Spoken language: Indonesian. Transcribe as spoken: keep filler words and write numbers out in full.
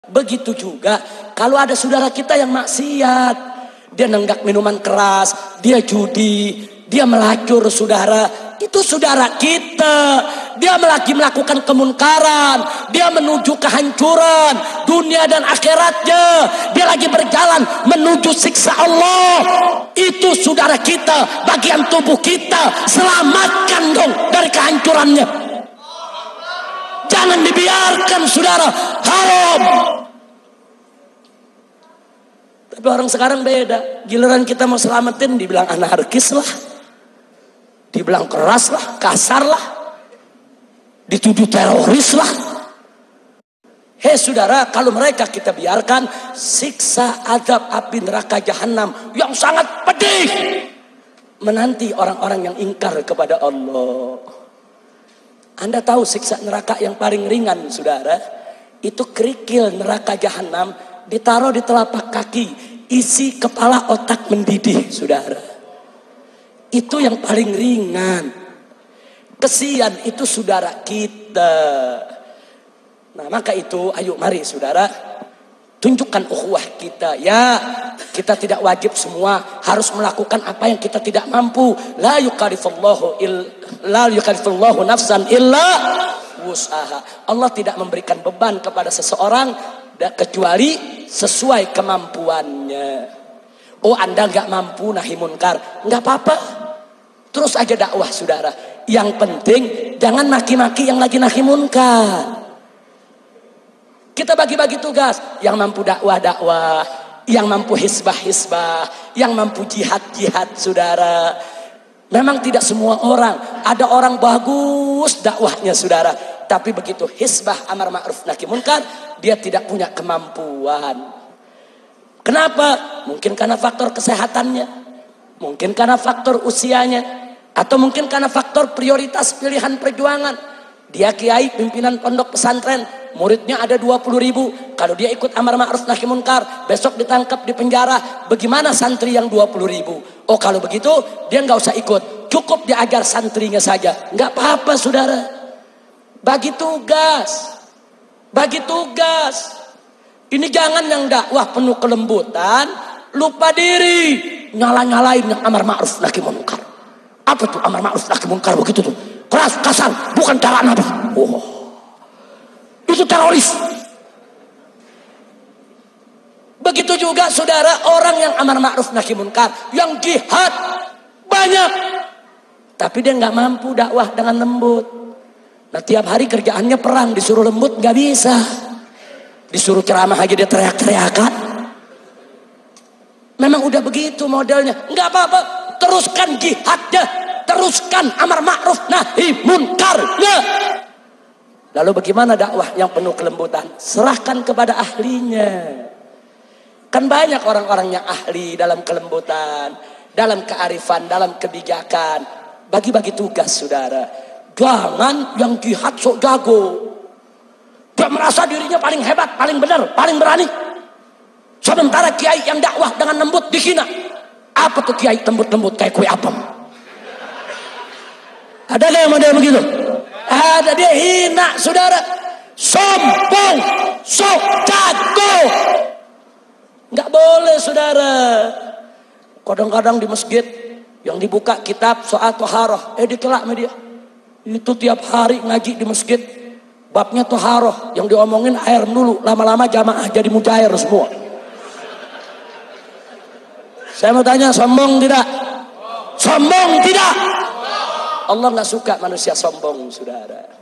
Begitu juga kalau ada saudara kita yang maksiat, dia nenggak minuman keras, dia judi, dia melacur saudara, itu saudara kita. Dia lagi melakukan kemunkaran, dia menuju kehancuran dunia dan akhiratnya, dia lagi berjalan menuju siksa Allah. Itu saudara kita, bagian tubuh kita, selamatkan dong dari kehancurannya. Jangan dibiarkan saudara, haram. Tapi orang sekarang beda. Giliran kita mau selamatin dibilang anarkis lah, dibilang keras lah, kasar lah, dituduh teroris lah. Hei saudara, kalau mereka kita biarkan, siksa azab api neraka jahanam yang sangat pedih menanti orang-orang yang ingkar kepada Allah. Anda tahu siksa neraka yang paling ringan saudara? Itu kerikil neraka jahanam ditaruh di telapak kaki, isi kepala otak mendidih saudara. Itu yang paling ringan. Kesian itu saudara kita. Nah maka itu ayo mari saudara, tunjukkan ukhuwah kita. Ya, kita tidak wajib semua harus melakukan apa yang kita tidak mampu. La yukallifullahu il la yukallifullahu nafsan illa wus'aha. Allah tidak memberikan beban kepada seseorang kecuali sesuai kemampuannya. Oh Anda nggak mampu nahi munkar, nggak apa-apa, terus aja dakwah saudara. Yang penting jangan maki-maki yang lagi nahi munkar. Kita bagi-bagi tugas, yang mampu dakwah-dakwah, yang mampu hisbah-hisbah, yang mampu jihad-jihad saudara. Memang tidak semua orang, ada orang bagus dakwahnya saudara, tapi begitu hisbah amar ma'ruf nahi munkar, dia tidak punya kemampuan. Kenapa? Mungkin karena faktor kesehatannya, mungkin karena faktor usianya, atau mungkin karena faktor prioritas pilihan perjuangan. Dia kiai pimpinan pondok pesantren, muridnya ada dua puluh ribu. Kalau dia ikut amar ma'ruf nahi munkar, besok ditangkap di penjara. Bagaimana santri yang dua puluh ribu? Oh kalau begitu dia nggak usah ikut, cukup diajar santrinya saja. Nggak apa-apa saudara. Bagi tugas, bagi tugas. Ini jangan yang dakwah penuh kelembutan, lupa diri, nyala-nyalain yang amar ma'ruf nahi munkar. Apa tuh amar ma'ruf nahi munkar begitu tuh? Keras, kasar, bukan cara Nabi. Oh, itu teroris. Begitu juga saudara, orang yang amar ma'ruf nahi munkar, yang jihad banyak, tapi dia nggak mampu dakwah dengan lembut. Nah tiap hari kerjaannya perang, disuruh lembut nggak bisa, disuruh ceramah aja dia teriak-teriakan. Memang udah begitu modelnya. Nggak apa-apa, teruskan jihadnya, teruskan amar ma'ruf nahi munkarnya. Lalu bagaimana dakwah yang penuh kelembutan? Serahkan kepada ahlinya. Kan banyak orang-orang yang ahli dalam kelembutan, dalam kearifan, dalam kebijakan. Bagi-bagi tugas saudara. Jangan yang jihad sok jago, dia merasa dirinya paling hebat, paling benar, paling berani. Sementara kiai yang dakwah dengan lembut dihina. Apa tuh kiai lembut-lembut kayak kue apem? Ada gak yang model begitu? Ada, dia hina saudara. Sombong, sok jago. Nggak boleh saudara. Kadang-kadang di masjid yang dibuka kitab soal toharoh, eh dikelak sama dia. Itu tiap hari ngaji di masjid, babnya toharoh, yang diomongin air dulu, lama-lama jamaah jadi mujair semua. Saya mau tanya, sombong tidak? Sombong tidak? Allah nggak suka manusia sombong saudara.